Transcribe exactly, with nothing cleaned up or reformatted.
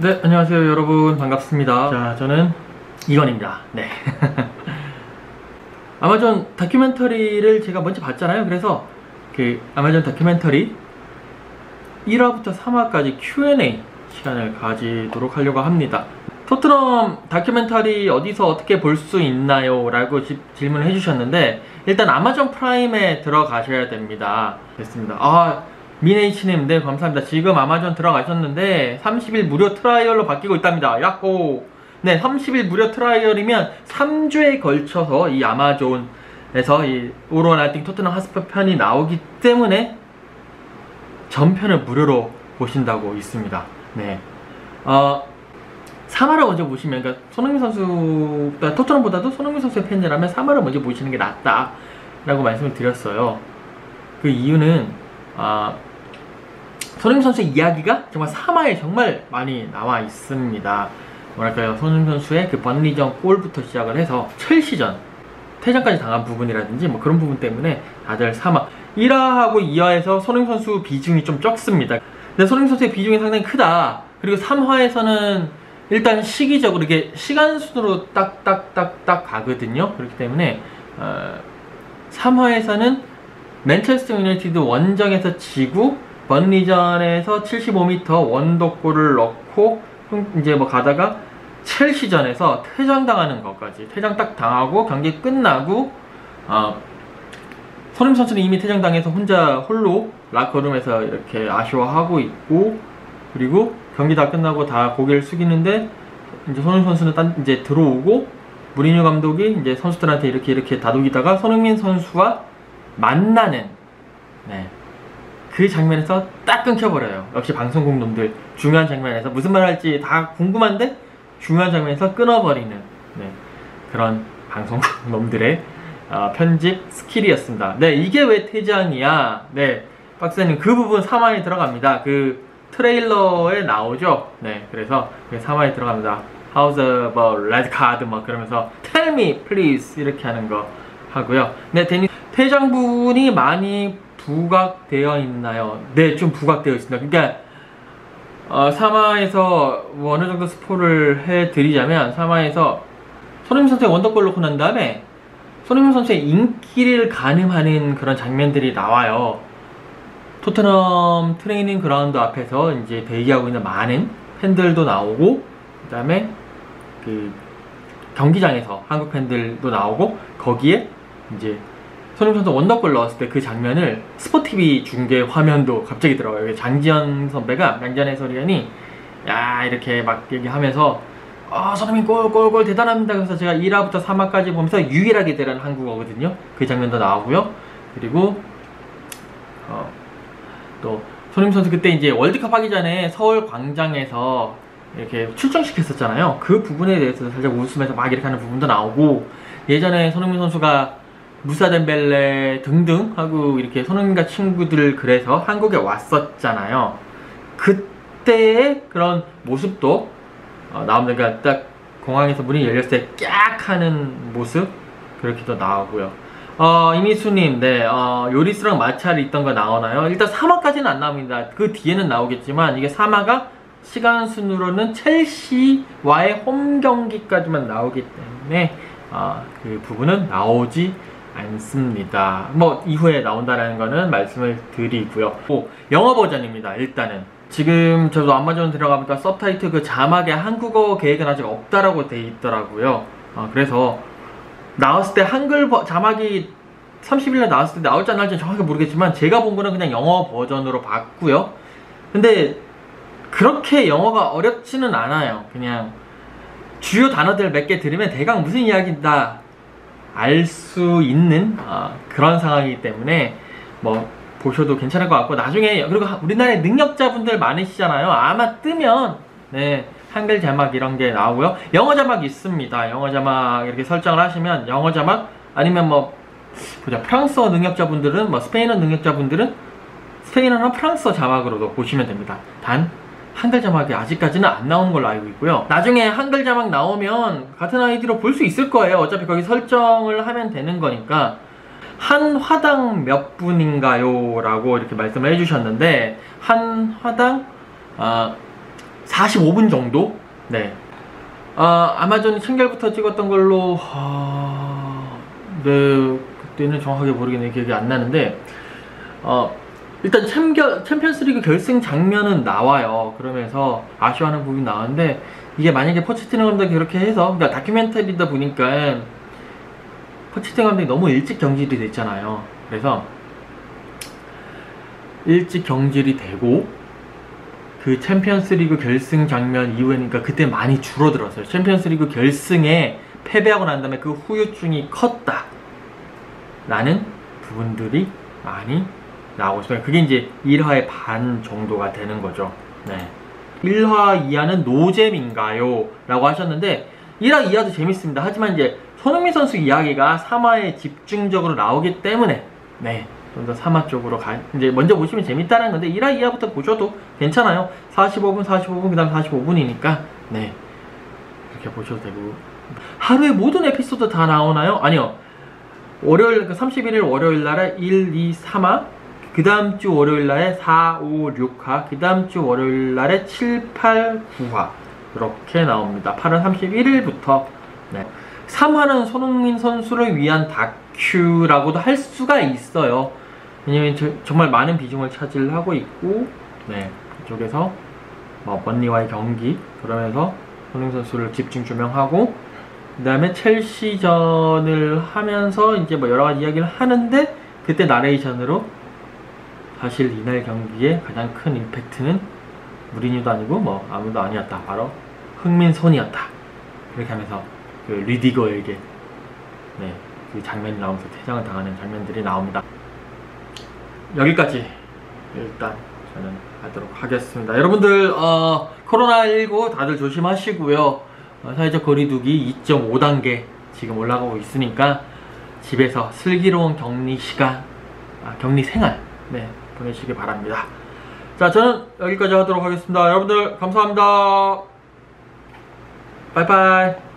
네, 안녕하세요 여러분, 반갑습니다. 자, 저는 이건입니다. 네. 아마존 다큐멘터리를 제가 먼저 봤잖아요. 그래서 그 아마존 다큐멘터리 일 화부터 삼 화까지 큐 앤 에이 시간을 가지도록 하려고 합니다. 토트넘 다큐멘터리 어디서 어떻게 볼 수 있나요? 라고 지, 질문을 해주셨는데, 일단 아마존 프라임에 들어가셔야 됩니다. 됐습니다. 아, 민H님, 네, 감사합니다. 지금 아마존 들어가셨는데 삼십 일 무료 트라이얼로 바뀌고 있답니다. 야호! 네, 삼십 일 무료 트라이얼이면 삼 주에 걸쳐서 이 아마존에서 이 오로나이팅 토트넘 하스퍼 편이 나오기 때문에 전편을 무료로 보신다고 있습니다. 네. 어, 삼 화를 먼저 보시면, 그러니까 손흥민 선수, 그러니까 토트넘보다도 손흥민 선수의 팬이라면 삼 화를 먼저 보시는 게 낫다 라고 말씀을 드렸어요. 그 이유는 어, 손흥민 선수의 이야기가 정말 삼 화에 정말 많이 나와 있습니다. 뭐랄까요, 손흥민 선수의 그 번리전 골부터 시작을 해서 첼시전 퇴장까지 당한 부분이라든지 뭐 그런 부분 때문에 다들 삼 화, 일 화하고 이 화에서 손흥민 선수 비중이 좀 적습니다. 근데 손흥민 선수의 비중이 상당히 크다. 그리고 삼 화에서는 일단 시기적으로 이게 시간 순으로 딱딱딱딱 가거든요. 그렇기 때문에 어, 삼 화에서는 맨체스터 유나이티드 원정에서 지고 번리전에서 칠십오 미터 원더골을 넣고 이제 뭐 가다가 첼시전에서 퇴장당하는 것까지, 퇴장 딱 당하고 경기 끝나고 어, 손흥민 선수는 이미 퇴장당해서 혼자 홀로 락커룸에서 이렇게 아쉬워하고 있고, 그리고 경기 다 끝나고 다 고개를 숙이는데 이제 손흥민 선수는 딴 이제 들어오고 무리뉴 감독이 이제 선수들한테 이렇게 이렇게 다독이다가 손흥민 선수와 만나는, 네, 그 장면에서 딱 끊겨버려요. 역시 방송국 놈들 중요한 장면에서 무슨 말 할지 다 궁금한데 중요한 장면에서 끊어버리는, 네, 그런 방송국 놈들의 어, 편집 스킬이었습니다. 네, 이게 왜 퇴장이야? 네, 박사님 그 부분 삼 화에 들어갑니다. 그 트레일러에 나오죠. 네, 그래서 그 삼 화에 들어갑니다. How's about red card? 막 그러면서 Tell me please 이렇게 하는 거 하고요. 네, 데니 퇴장 부분이 많이 부각되어 있나요? 네, 좀 부각되어 있습니다. 그러니까 어, 삼 화에서 뭐 어느 정도 스포를 해드리자면, 삼 화에서 손흥민 선수의 원더골 넣고 난 다음에 손흥민 선수의 인기를 가늠하는 그런 장면들이 나와요. 토트넘 트레이닝 그라운드 앞에서 이제 대기하고 있는 많은 팬들도 나오고, 그 다음에 그 경기장에서 한국 팬들도 나오고, 거기에 이제 손흥민 선수 원더골 넣었을 때 그 장면을 스포티비 중계 화면도 갑자기 들어가요. 장지현 선배가, 장지현 해설위원이 야 이렇게 막 얘기하면서 아 손흥민 골골골 대단합니다. 그래서 제가 일 화부터 삼 화까지 보면서 유일하게 들은 한국어거든요. 그 장면도 나오고요. 그리고 어, 또 손흥민 선수 그때 이제 월드컵 하기 전에 서울 광장에서 이렇게 출정시켰었잖아요. 그 부분에 대해서 살짝 웃으면서 막 이렇게 하는 부분도 나오고, 예전에 손흥민 선수가 무사 덴벨레 등등 하고 이렇게 손흥민과 친구들 그래서 한국에 왔었잖아요. 그때의 그런 모습도 어, 나옵니다. 그러니까 딱 공항에서 문이 열렸을 때 깍 하는 모습, 그렇게도 나오고요. 어, 이미수님, 네, 어, 요리스랑 마찰이 있던 거 나오나요? 일단 삼 화까지는 안 나옵니다. 그 뒤에는 나오겠지만, 이게 삼 화가 시간 순으로는 첼시와의 홈 경기까지만 나오기 때문에 어, 그 부분은 나오지 않습니다. 뭐 이후에 나온다는 거는 말씀을 드리고요. 오, 영어 버전입니다. 일단은 지금 저도 아마존 들어가보니까 서브타이틀 그 자막에 한국어 계획은 아직 없다라고 돼 있더라고요. 어, 그래서 나왔을 때 한글 버, 자막이 삼십 일날 나왔을 때 나올지 안 나올지 정확히 모르겠지만, 제가 본 거는 그냥 영어 버전으로 봤고요. 근데 그렇게 영어가 어렵지는 않아요. 그냥 주요 단어들 몇 개 들으면 대강 무슨 이야기다 알 수 있는 어, 그런 상황이기 때문에 뭐 보셔도 괜찮을 것 같고, 나중에 그리고 우리나라에 능력자분들 많으시잖아요. 아마 뜨면 네, 한글 자막 이런 게 나오고요. 영어 자막 있습니다. 영어 자막 이렇게 설정을 하시면 영어 자막, 아니면 뭐 보자, 프랑스어 능력자분들은, 뭐 스페인어 능력자분들은 스페인어나 프랑스어 자막으로도 보시면 됩니다. 단 한글 자막이 아직까지는 안 나오는 걸로 알고 있고요. 나중에 한글 자막 나오면 같은 아이디로 볼 수 있을 거예요. 어차피 거기 설정을 하면 되는 거니까. 한 화당 몇 분인가요? 라고 이렇게 말씀을 해주셨는데, 한 화당 어, 사십오 분 정도? 네. 아, 아마존이 청결부터 찍었던 걸로, 아, 네, 그때는 정확하게 모르겠네요. 기억이 안 나는데, 어, 일단 챔겨, 챔피언스리그 결승 장면은 나와요. 그러면서 아쉬워하는 부분이 나오는데, 이게 만약에 포체티노 감독이 그렇게 해서, 그러니까 다큐멘터리다 보니까 포체티노 감독이 너무 일찍 경질이 됐잖아요. 그래서 일찍 경질이 되고 그 챔피언스리그 결승 장면 이후에니까 그때 많이 줄어들었어요. 챔피언스리그 결승에 패배하고 난 다음에 그 후유증이 컸다 라는 부분들이 많이 나오고 있어요. 그게 이제 일 화의 반 정도가 되는 거죠. 네. 일 화, 이 화는 노잼인가요? 라고 하셨는데 일 화, 이 화도 재밌습니다. 하지만 이제 손흥민 선수 이야기가 삼 화에 집중적으로 나오기 때문에 네, 좀 더 삼 화 쪽으로 가, 이제 먼저 보시면 재밌다는 건데 일 화, 이 화부터 보셔도 괜찮아요. 사십오 분, 사십오 분, 그 다음 사십오 분이니까 네, 이렇게 보셔도 되고. 하루에 모든 에피소드 다 나오나요? 아니요. 월요일, 삼십일 일 월요일 날에 일, 이, 삼 화, 그 다음 주 월요일 날에 사, 오, 육 화, 그 다음 주 월요일 날에 칠, 팔, 구 화 이렇게 나옵니다. 팔월 삼십일 일부터. 네. 삼 화는 손흥민 선수를 위한 다큐라고도 할 수가 있어요. 왜냐면 저, 정말 많은 비중을 차지하고 있고, 네, 그쪽에서 뭐 번리와의 경기, 그러면서 손흥민 선수를 집중 조명하고, 그 다음에 첼시전을 하면서 이제 뭐 여러 가지 이야기를 하는데, 그때 나레이션으로 사실 이날 경기에 가장 큰 임팩트는 무리뉴도 아니고 뭐 아무도 아니었다. 바로 흥민손이었다. 이렇게 하면서 그 리디거에게 네, 그 장면이 나오면서 퇴장을 당하는 장면들이 나옵니다. 여기까지 일단 저는 하도록 하겠습니다. 여러분들 어, 코로나십구 다들 조심하시고요. 어, 사회적 거리두기 이 점 오 단계 지금 올라가고 있으니까 집에서 슬기로운 격리 시간, 아, 격리 생활 네, 보내시기 바랍니다. 자, 저는 여기까지 하도록 하겠습니다. 여러분들 감사합니다. 바이바이.